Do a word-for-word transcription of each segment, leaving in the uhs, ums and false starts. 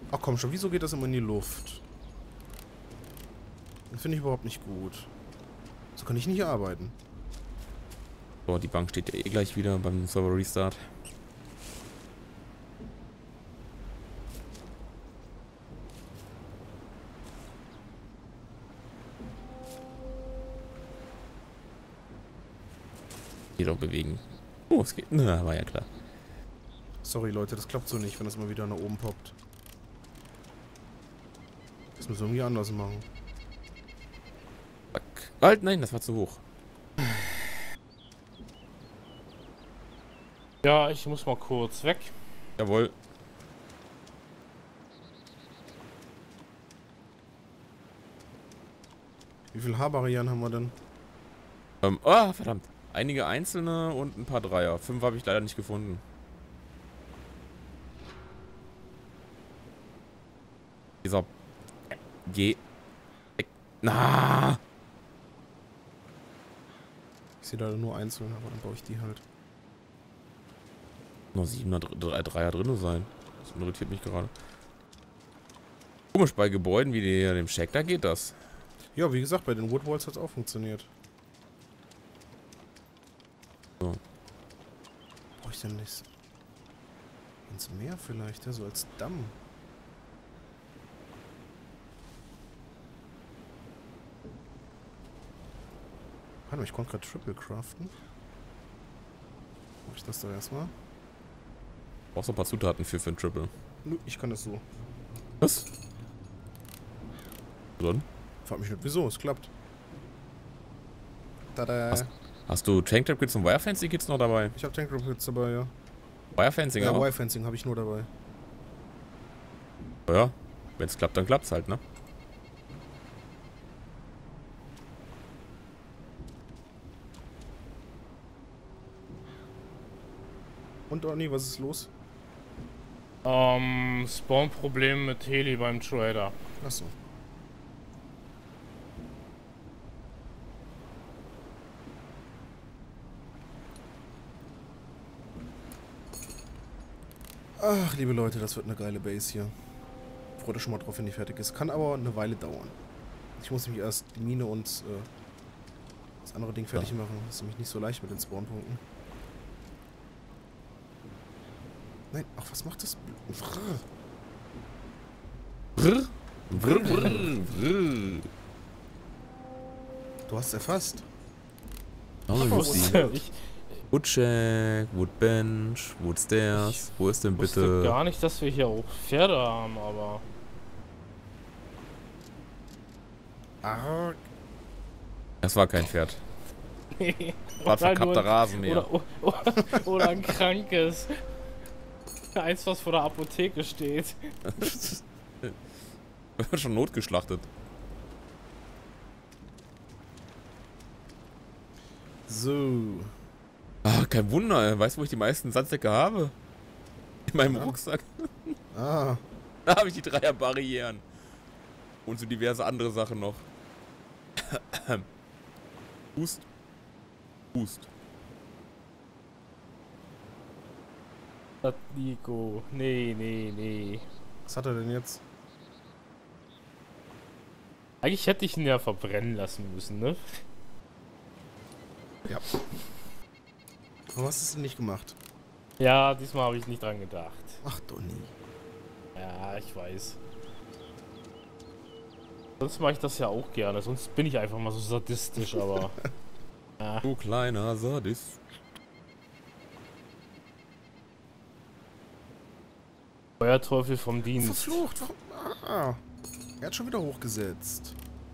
Ach komm schon, wieso geht das immer in die Luft? Das finde ich überhaupt nicht gut. So kann ich nicht arbeiten. So, die Bank steht ja eh gleich wieder beim Server Restart. Hier doch bewegen. Oh, es geht. Na, war ja klar. Sorry Leute, das klappt so nicht, wenn das mal wieder nach oben poppt. Das müssen wir irgendwie anders machen. Fuck. Halt, nein, das war zu hoch. Ja, ich muss mal kurz weg. Jawohl. Wie viele H-Barrieren haben wir denn? Ähm, oh, verdammt. Einige einzelne und ein paar Dreier. Fünf habe ich leider nicht gefunden. Dieser... Geh... Na. Ich sehe da nur einzeln, aber dann baue ich die halt. Noch siebener Dreier drin sein. Das irritiert mich gerade. Komisch, bei Gebäuden wie die, dem Shack, da geht das. Ja, wie gesagt, bei den Woodwalls hat es auch funktioniert. So. Brauche ich denn nicht ins Meer vielleicht, ja, so als Damm. Warte mal, ich konnte gerade Triple craften. Mach ich das doch erstmal. Brauchst du ein paar Zutaten für, für ein Triple. Nö, ich kann das so. Was? Dann? Frag mich nicht wieso, es klappt. Tada. Hast, hast du Tank Trap Kits und Wirefencing Kits noch dabei? Ich habe Tank Rockets dabei, ja. Wirefencing Ja, auch? Wirefencing habe ich nur dabei. Ja, wenn es klappt, dann klappt's halt, ne? Und Donny, was ist los? Ähm, Spawn-Problem mit Heli beim Trader. Achso. Ach, liebe Leute, das wird eine geile Base hier. Freut euch schon mal drauf, wenn die fertig ist. Kann aber eine Weile dauern. Ich muss nämlich erst die Mine und äh, das andere Ding fertig machen. Das ist nämlich nicht so leicht mit den Spawnpunkten. Nein, ach, was macht das? Brr. Brr, brr, brr. Du hast es erfasst. Oh, Ach, Lucy. Ich Woodcheck, Woodbench, Woodstairs. Wo ist denn wusste bitte... gar nicht, dass wir hier auch Pferde haben, aber... Ah, Das war kein Pferd. War Oder verkappter nur- Rasenmäher. Oder, oder, oder ein krankes. Eins, was vor der Apotheke steht. Wird schon notgeschlachtet. so. Ah, kein Wunder. Weißt du, wo ich die meisten Sandsäcke habe? In meinem Ja. Rucksack. Ah, Da habe ich die Dreier-Barrieren. Und so diverse andere Sachen noch. Hust. Hust. Das Nico. Nee, nee, nee. was hat er denn jetzt? Eigentlich hätte ich ihn ja verbrennen lassen müssen, ne? Ja. Warum hast du es denn nicht gemacht? Ja, diesmal habe ich nicht dran gedacht. Ach, Donny. Ja, ich weiß. Sonst mache ich das ja auch gerne, sonst bin ich einfach mal so sadistisch, aber... ja. Du kleiner Sadist. Feuerteufel vom Dienst. Verflucht, warum? Ah, er hat schon wieder hochgesetzt.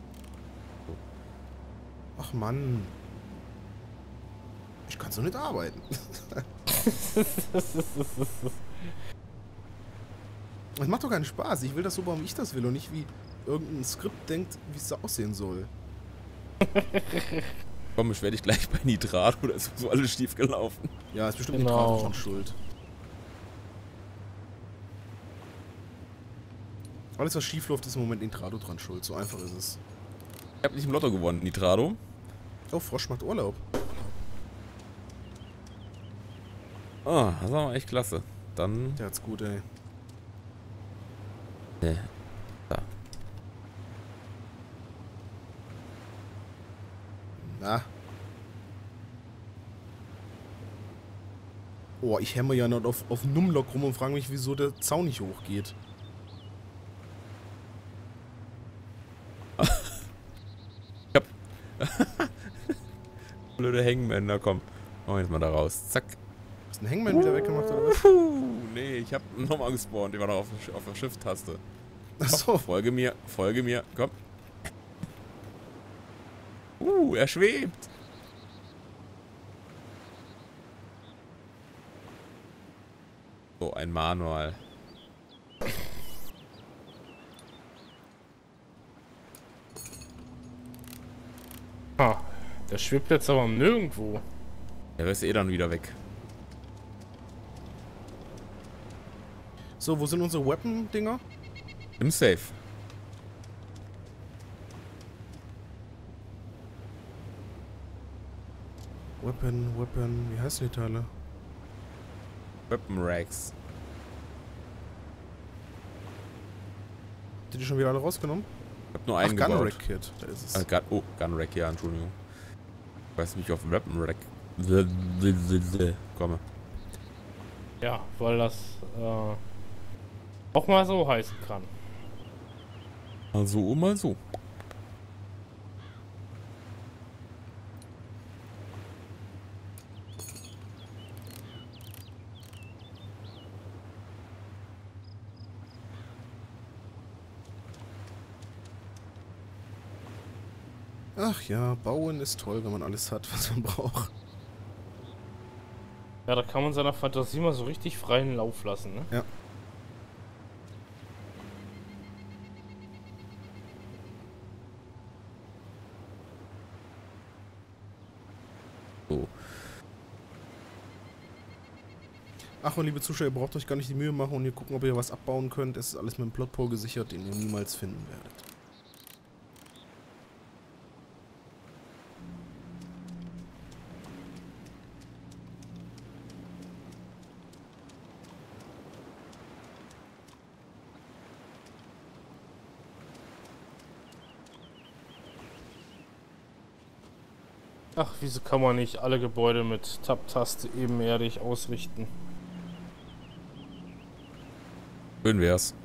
Ach Mann. Ich kann so nicht arbeiten. Es macht doch keinen Spaß. Ich will das so bauen, wie ich das will und nicht wie irgendein Skript denkt, wie es so aussehen soll. Komm, ich werde dich gleich bei Nitrat oder ist so alles schief gelaufen. Ja, ist bestimmt Genau. nicht schon schuld. Alles, was schief läuft, ist im Moment Nitrado dran schuld. So einfach ist es. Ich habe nicht im Lotto gewonnen, Nitrado. Oh, Frosch macht Urlaub. Ah, das war echt klasse. Dann Der hat's gut, ey. Ne. Da. Na. Oh, ich hämmer ja noch auf, auf Numlock rum und frage mich, wieso der Zaun nicht hochgeht. Ich hab... Blöde Hangman, komm. Machen wir jetzt mal da raus. Zack. Hast du den Hangman wieder weggemacht oder was? Nee, ich hab nochmal gespawnt. Ich war noch auf, auf der Shift-Taste. Achso. Folge mir, folge mir, komm. Uh, er schwebt. So, ein Manual. Ah, der schwebt jetzt aber nirgendwo. Er ist eh dann wieder weg. So, wo sind unsere Weapon-Dinger? Im Safe. Weapon, Weapon, wie heißen die Teile? Weapon Racks. Habt ihr die schon wieder alle rausgenommen? Ich hab nur Ach, einen gebaut. Gun Rack Kit, da ist es. Äh, Gun, oh, Gun Rack, ja, Entschuldigung. Ich weiß nicht, wie ich auf Weapon Rack komme. Ja, weil das äh, auch mal so heißen kann. Mal so, mal so. Ach ja, bauen ist toll, wenn man alles hat, was man braucht. Ja, da kann man seiner Fantasie mal so richtig freien Lauf lassen, ne? Ja. So. Ach, und liebe Zuschauer, ihr braucht euch gar nicht die Mühe machen und ihr gucken, ob ihr was abbauen könnt. Es ist alles mit dem Plotpole gesichert, den ihr niemals finden werdet. Ach, wieso kann man nicht alle Gebäude mit Tab-Taste ebenerdig ausrichten? Schön wär's.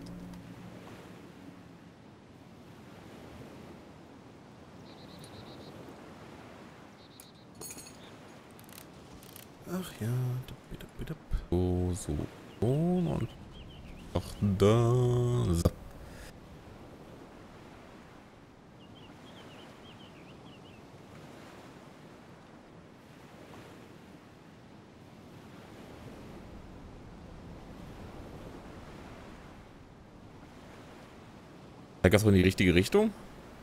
Ach ja, dup, dup, dup. So, so. Und ach, da. So. Zeigt das so in die richtige Richtung?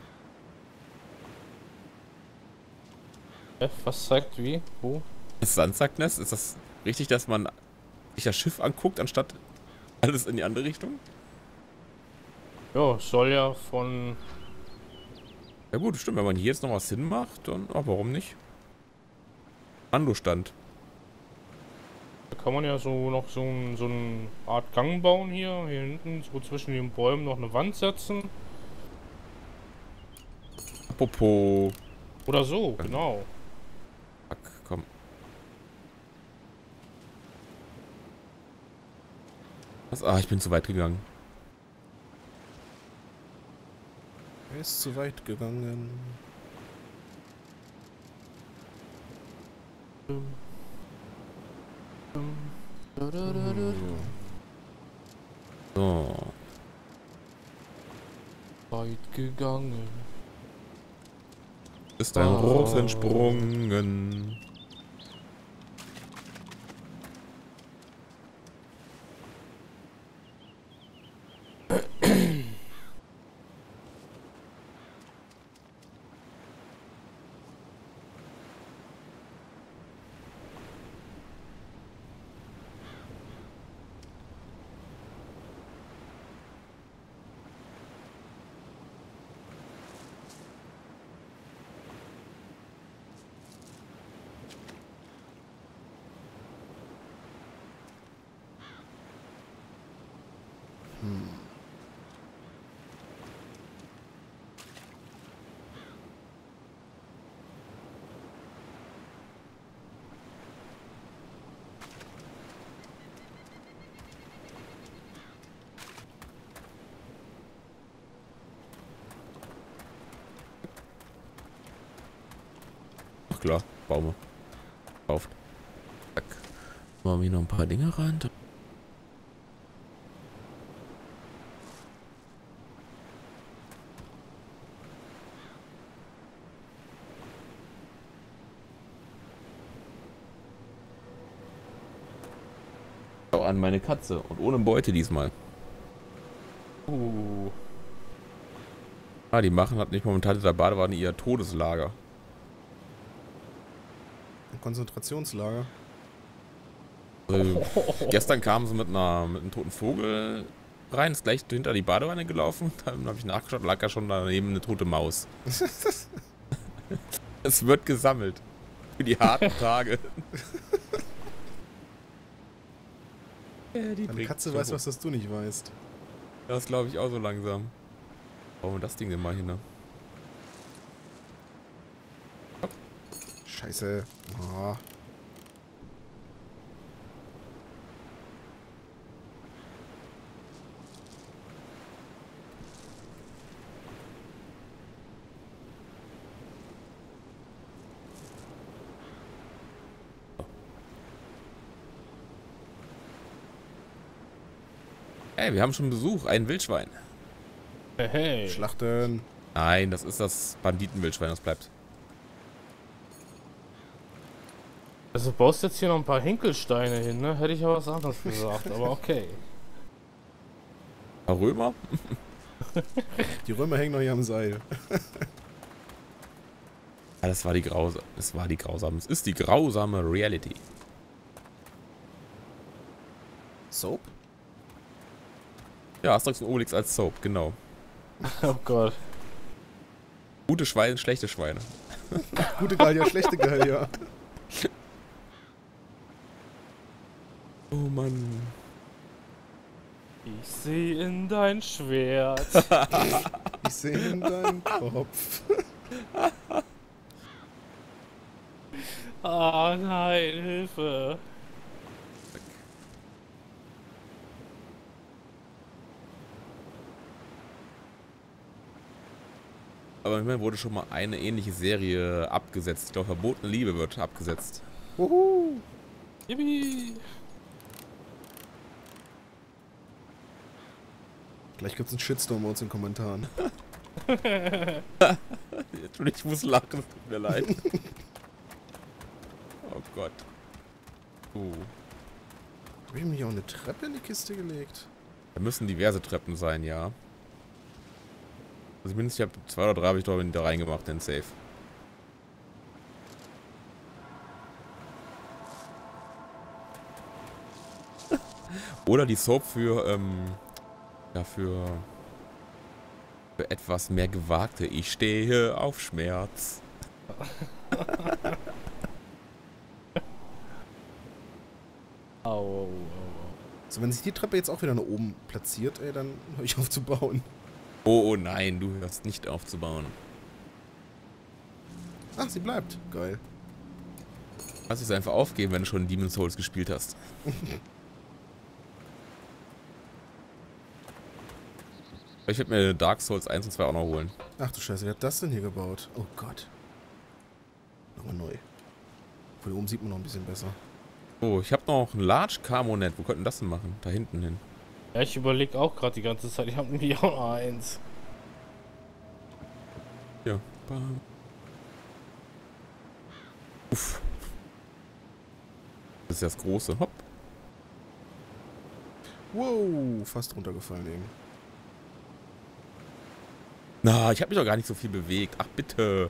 Äh, was zeigt wie? Wo? Das Sandsacknest? Ist das richtig, dass man sich das Schiff anguckt, anstatt alles in die andere Richtung? Ja, soll ja von... Ja gut, stimmt. Wenn man hier jetzt noch was hinmacht, dann... Oh, warum nicht? Andostand. Da kann man ja so noch so, ein, so eine Art Gang bauen hier. Hier hinten, so zwischen den Bäumen noch eine Wand setzen. Apropos... Oder so, genau. Fuck, komm. Was? Ah, ich bin zu weit gegangen. Er ist zu weit gegangen. So. Weit gegangen. Ist ein Oh. Ross entsprungen. klar. Baume. Kauft. Zack. Machen wir hier noch ein paar Dinge rein. Schau an meine Katze. Und ohne Beute diesmal. Uh. Ah, die machen hat nicht momentan in der Badewanne ihr Todeslager. Ein Konzentrationslager. Also, gestern kamen sie mit, einer, mit einem toten Vogel rein, ist gleich hinter die Badewanne gelaufen. Dann habe ich nachgeschaut, lag ja schon daneben eine tote Maus. Es wird gesammelt. Für die harten Tage. Ja, die Deine Katze weiß was, das du nicht weißt. Das glaube ich auch so langsam. Brauchen wir das Ding denn mal hin, ne? Scheiße. Oh. Ey, wir haben schon Besuch, ein Wildschwein. Hey, hey. Schlachten. Nein, das ist das Banditenwildschwein, das bleibt. Also du baust jetzt hier noch ein paar Hinkelsteine hin, ne? Hätte ich ja was anderes gesagt, aber okay. Ein Römer? Die Römer hängen noch hier am Seil. Ja, das war die grausame. Es war die grausame. Es ist die grausame Reality. Soap? Ja, Asterix und Obelix als Soap, genau. Oh Gott. Gute Schweine, schlechte Schweine. Gute Gallier, schlechte Gallier. Oh Mann. Ich sehe in dein Schwert. Ich sehe in deinen Kopf. Ah nein, Hilfe. Aber immerhin wurde schon mal eine ähnliche Serie abgesetzt. Ich glaube, Verbotene Liebe wird abgesetzt. Wuhu. Yippie. Gleich gibt's einen Shitstorm bei uns in den Kommentaren. Ich muss lachen, es tut mir leid. Oh Gott. Uh. Habe ich mir hier auch eine Treppe in die Kiste gelegt? Da müssen diverse Treppen sein, ja. Also zumindest, ich habe zwei oder drei habe ich da da reingemacht, den Safe. Oder die Soap für, ähm, ja, für, für etwas mehr gewagte. Ich stehe auf Schmerz. Au, au, au. So, wenn sich die Treppe jetzt auch wieder nach oben platziert, ey, dann höre ich auf zu bauen. Oh, oh nein, du hörst nicht auf zu bauen. Ach, sie bleibt. Geil. Lass es einfach aufgeben, wenn du schon Demon's Souls gespielt hast. Ich werde mir Dark Souls eins und zwei auch noch holen. Ach du Scheiße, wer hat das denn hier gebaut? Oh Gott. Nochmal neu. Von hier oben sieht man noch ein bisschen besser. Oh, ich habe noch ein Large Carmonet. Wo könnten das denn machen? Da hinten hin. Ja, ich überlege auch gerade die ganze Zeit. Ich habe nämlich auch noch eins. Ja. Bam. Uff. Das ist ja das große. Hopp. Wow, fast runtergefallen eben. Na, ich habe mich doch gar nicht so viel bewegt. Ach, bitte.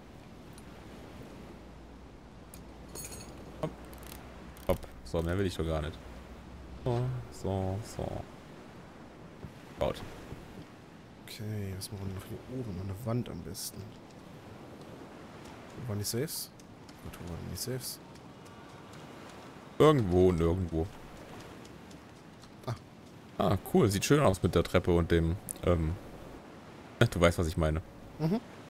Hopp. Hopp. So, mehr will ich doch gar nicht. So, so, so. Baut. Okay, was machen wir noch hier oben? Noch eine Wand am besten. Wo waren die Safes? Gut, wo waren die Safes? Irgendwo und irgendwo. Ah. Ah, cool. Sieht schön aus mit der Treppe und dem, ähm... Du weißt, was ich meine. Mhm.